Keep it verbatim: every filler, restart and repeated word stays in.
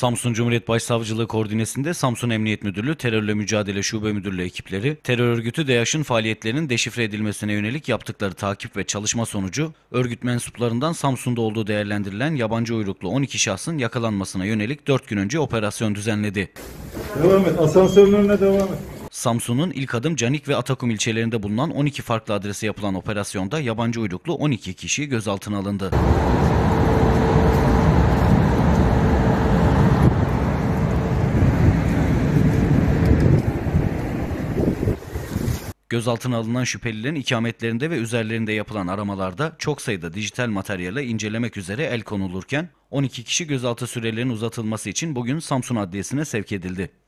Samsun Cumhuriyet Başsavcılığı koordinesinde Samsun Emniyet Müdürlüğü Terörle Mücadele Şube Müdürlüğü ekipleri, terör örgütü DAEŞ'in faaliyetlerinin deşifre edilmesine yönelik yaptıkları takip ve çalışma sonucu, örgüt mensuplarından Samsun'da olduğu değerlendirilen yabancı uyruklu on iki şahsın yakalanmasına yönelik dört gün önce operasyon düzenledi. Devam et, asansörün önüne devam et. Samsun'un İlk Adım, Canik ve Atakum ilçelerinde bulunan on iki farklı adrese yapılan operasyonda yabancı uyruklu on iki kişi gözaltına alındı. Gözaltına alınan şüphelilerin ikametlerinde ve üzerlerinde yapılan aramalarda çok sayıda dijital materyale incelemek üzere el konulurken on iki kişi gözaltı sürelerinin uzatılması için bugün Samsun Adliyesi'ne sevk edildi.